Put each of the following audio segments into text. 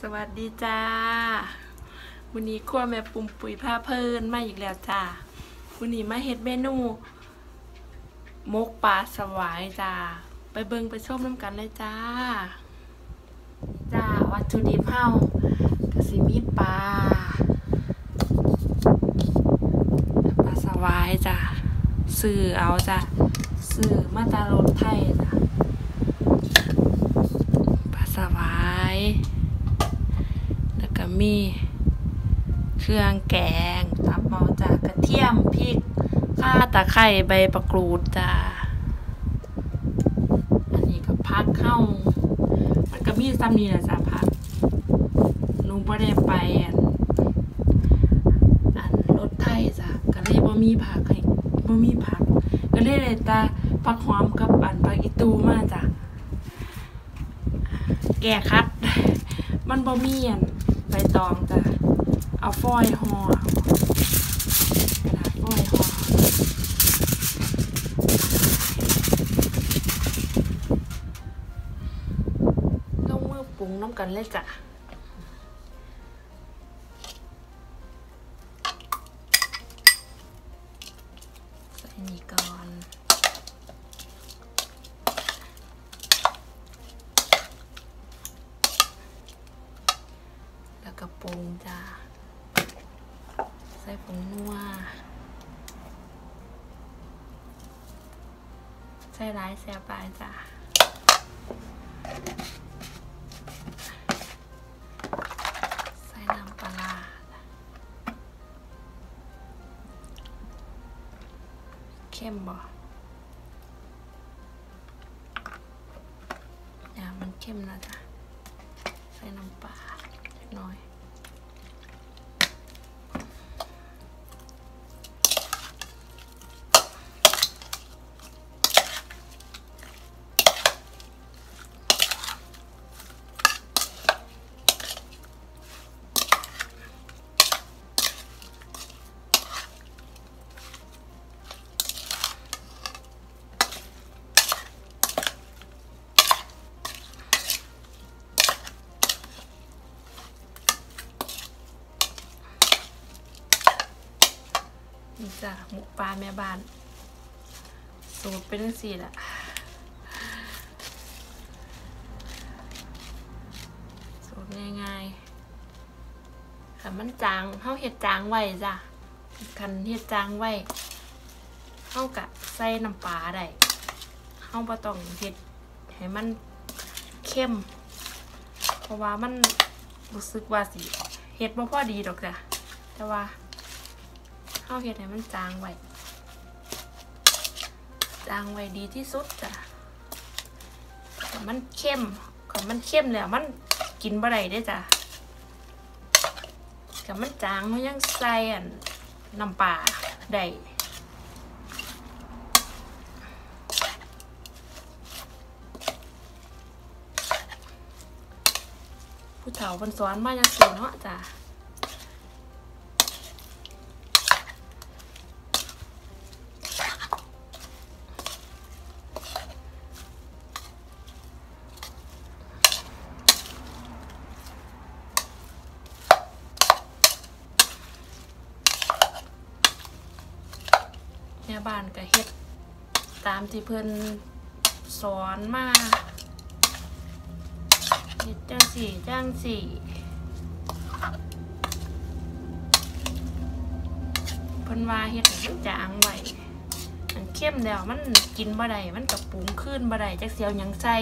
สวัสดีจ้าวันนี้ครัวแม่ปุ่มปุ๋ยผ้าเพลินมาอีกแล้วจ้าวันนี้มาเฮ็ดเมนูมกปลาสวายจ้าไปเบิ่งไปชมน้ำกันเลยจ้าวัตถุดิบเฮาก็สิมีปลาสวายจ้าซื้อเอาจ้าซื้อมาตารถไทยจ้าปลาสวายแล้วก็มีเครื่องแกงตับเมาจากกระเทียมพริกข่าตะไคร้ใบมะกรูดจ้าอันนี้ก็ผักเข้ามันก็มีซ้ำนี่แหละจ้าผักหนูบ่ได้ไปอันรถไทยจ้าก็เลยบ่มีผักให้บ่มีผักก็เลยได้แต่ผักหอมกับอันผักอีตูมาจ้าแก้คัดมันบ่มีอันใบตองจ้ะเอาฟอยล์ห่อกระดาษฟอยล์ห่อลงมือปรุงน้ำกันเลยจ้ะใส่นี่ก่อนกระปุงจ้าใส่ผงนัวใส่ร้ายแซ่บปลายจ้าใส่น้ำปลาเข้มบ่อย่ามันเข้มนะจ้ะใส่น้ำปลาเล็กน้อยนี่จ้ะหมกปลาแม่บ้านสูตรเป็นจังซี่แหละสูตรง่ายๆคันมันจางเฮาเฮ็ดจางไว้จ้ะคันเฮ็ดจางไว้เฮากะใส่น้ำปลาได้เฮาบ่ต้องเฮ็ดให้มันเข้มเพราะว่ามันรู้สึกว่าสิเฮ็ดบ่พอดีดอกจ้ะแต่ว่าเฮาเฮ็ดให้มันจางไว้ดีที่สุดจ้ะมันเข้มแล้วมันกินบ่ได้เด้จ้ะกับมันจางมันยังใส่น้ำปลาได้ผู้เฒ่าเพิ่นสอนมาจังซี่เนาะจ้ะแม่บ้านก็เฮ็ดตามที่เพิ่นสอนมาเฮ็ดจังสี่เพิ่นว่าเฮ็ดให้มันจางไว้มันเข้มแล้วมันกินบ่ได้มันก็ปรุงขึ้นบ่ได้จักเสียวหยังใส่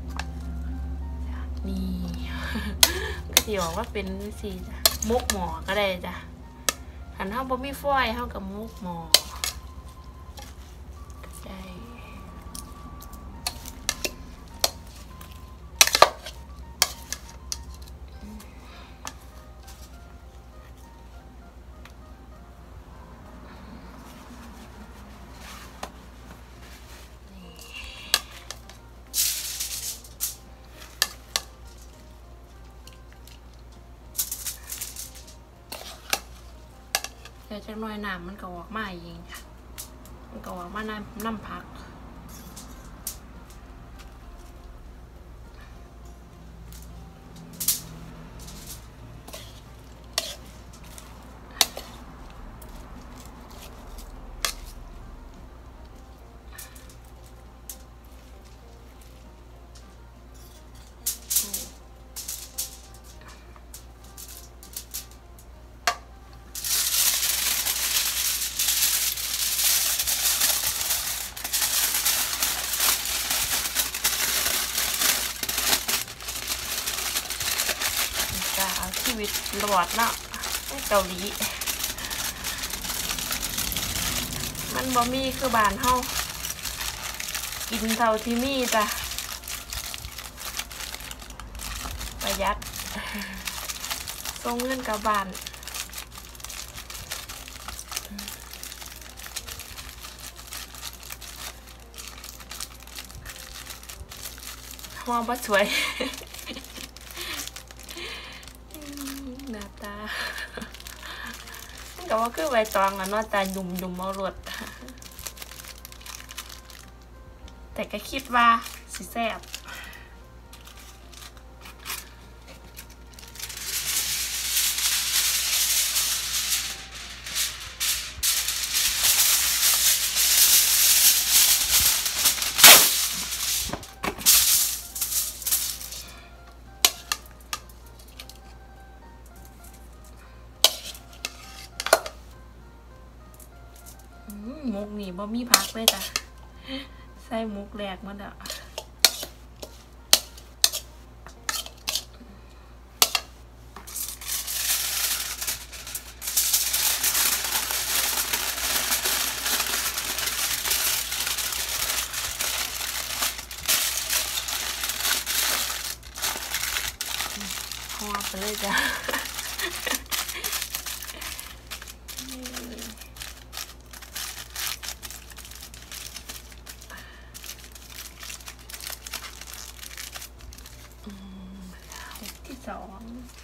นี่ก็สิบอกว่าเป็นจังซี่จ้ะมกหม้อก็ได้จ้ะคันเฮาบ่มีฟอยล์เฮาก็มกหม้อแต่จักหน่อยน้ำมันก็ออกมาเองค่ะมันก็ออกมาน้ำผักชีวิตรอดเนาะในเกาหลีมันบ่มีคือบ้านเฮากินเท่าที่มีจ้ะประหยัดส่งเงินกลับบ้านมองบ่สวยหน้าตามันก็ว่าคือใบตองอะเนาะตาหยุ่มๆเอารสแต่ก็คิดว่าสิแซ่บมุกนี่บ่มีพักเลยจ้ะใส่มุกแรกมาเด้อห่อไปเลยจ้ะที่สอง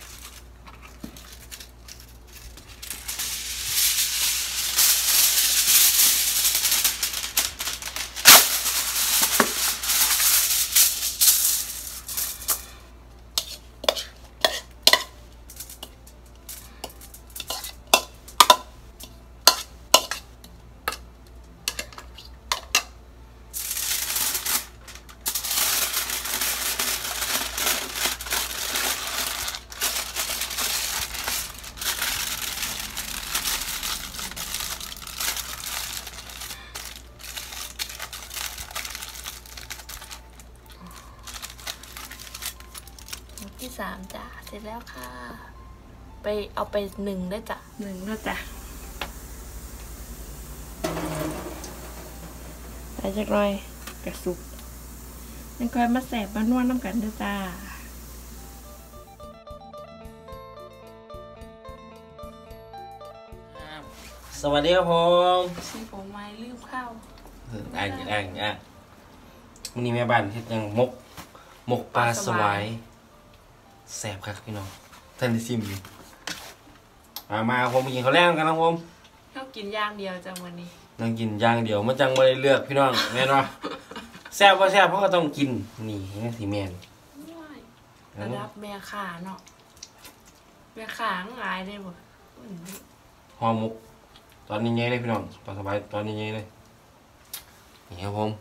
ที่สามจ้ะเสร็จแล้วค่ะไปเอาไป1ด้วยจ้ะ1ด้วยจ้ะใส่จักหน่อยกระสุกยังค่อยมาแสบมานวดน้ำกันด้วยจ้าสวัสดีครับผมซีผมไม่ลืมข้าวอ่านวันนี้แม่บ้านเฮ็ดยังมกปลาสวายแสบครับพี่น้องท่านได้ซิมอยู่มาผมกินข้าวแรงกันนะผมเรากินอย่างเดียวจังวันนี้นั่งกินอย่างเดียวมันจังไม่ได้เลือกพี่น้องแม่นวะแซ่บว่าแซ่บเพราะก็ต้องกินนี่นี่สีแมนระดับแม่ขาเนาะแม่ขาง่ายได้บ่ห่อหมกตอนนี้ไงเลยพี่น้องปลาสวายตอนนี้ไงเลยนี่ครับผม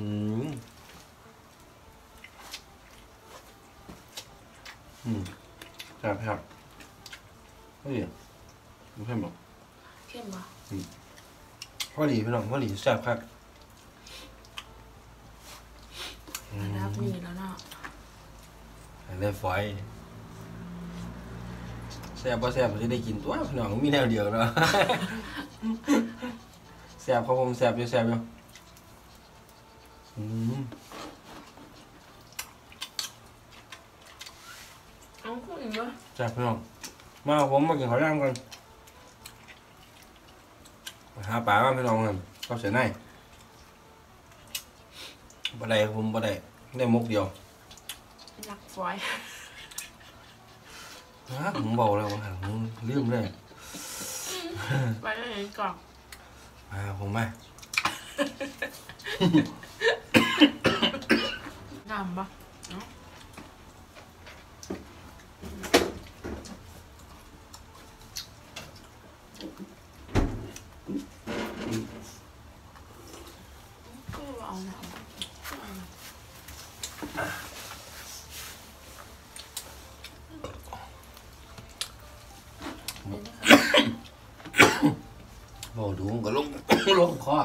ครับพอดีไม่เข้มหรอกเข้มบ่พอดีพี่น้องพอดีแซ่บครับรับมีแล้วเนาะได้ฝอยแซ่บแซ่บจะได้กินตัวพี่น้องมีแนวเดียวเนาะแซ่บครับผมแซ่บอยู่เอาพูดอีกวะแซ่บพี่น้องมาผมมากินข้าวย่างกันหาปลามาพี่น้องกันก็เสียในบ่ได้ผมบ่ได้มุกเดียวหลักฝอยผมบอกแล้วว่าผมลืมเลยไปเลยก่อนผมมาดำปะเอาหนาวโอ้ดูก็ลงคอ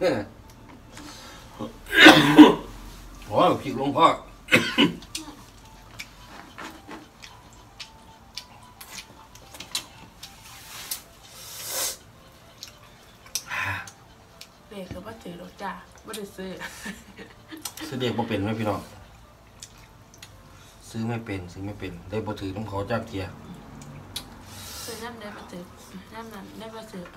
โอ้พริกลงคอเลขก็บ่ถือดอกจ้าบ่ได้ซื้อซื้อเด็กบ่เป็นไหมพี่น้องซื้อไม่เป็นได้บ่ถือต้องเขาจ้างเกียร์ซื้อน้ำได้บ่ถือน้ำนั้นได้บ่ถือ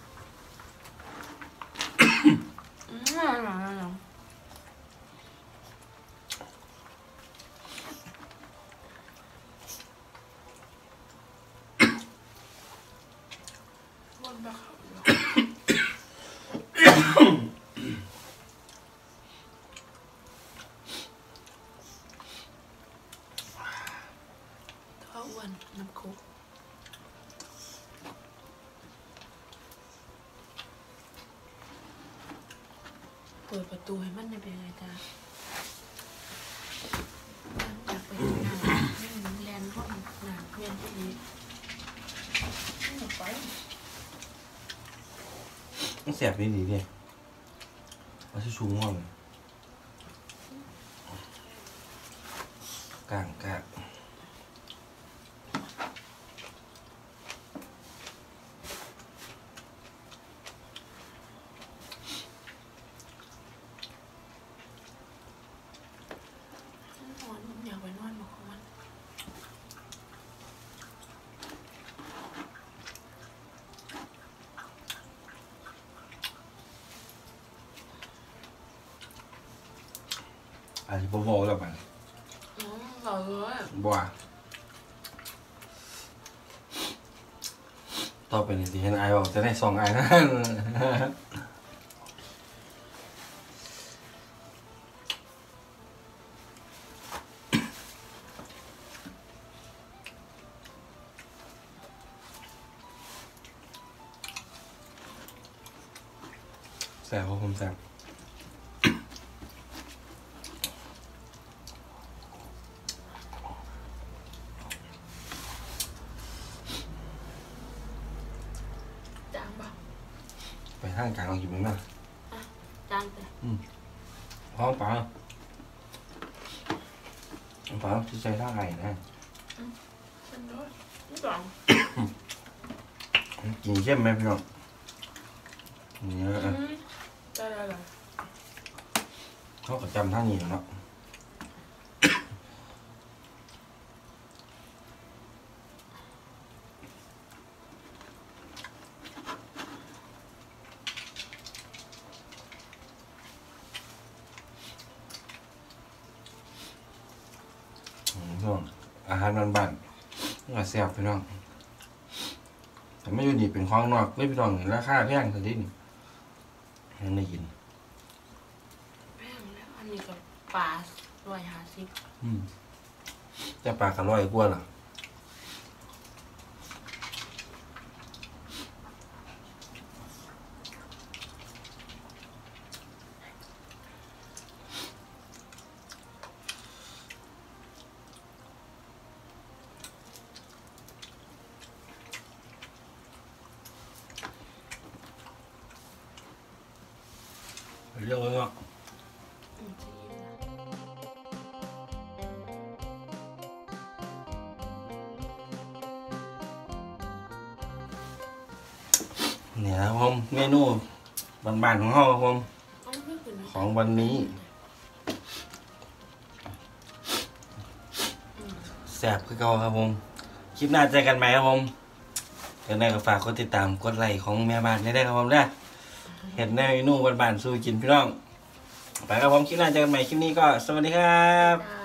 วนบ่เข้าท้ออ้วนน้ำคุกเปิดประตูให้มันได้เป็นไงจ้าอยากไปทำงานแลนด์ห้องหนาเวียนที่นี้ไม่ไปต้องแสบดีเนี่ยเอาที่ชูง่วงกลางอยากไปนอนบอกของมันอาจจะบ่บอกแล้วมันบอกเลยบ่ต่อไปนี่สิเห็นไอ้บอกจะได้2ไอ้นะแสบผมแสบจางปะไปทางกลางเราอยู่ไหมนะจางแต่พร้อมป่ะที่ใจท่าไงนะฉันด้วยนี่ก่อนกินเข้มไหมพี่น้องนี่ก็ได้เขาก็จำท่านี้เนาะพี่น้องอาหารบ้านๆนี่ก็แซ่บพี่น้องแต่ไม่อยู่นี่เป็นของนอกเลยพี่น้องราคาแพงสักนิดนี่ยังได้กินแพงแล้วอันนี้กับปลา150 แต่ปลากระร้อยกว่าล่ะเรียกว่า เนี่ยครับผมเมนูบ้านๆของเราครับผมของวันนี้แซ่บคือเก่าครับผมคลิปหน้าเจอกันไหมครับผมก็ได้ก็ฝากกดติดตามกดไลค์ของแม่บ้านได้ครับผมนะเห็นในเมนูบ้านๆสู้กินพี่น้องไปครับผมคลิปหน้าเจอกันใหม่คลิปนี้ก็สวัสดีครับ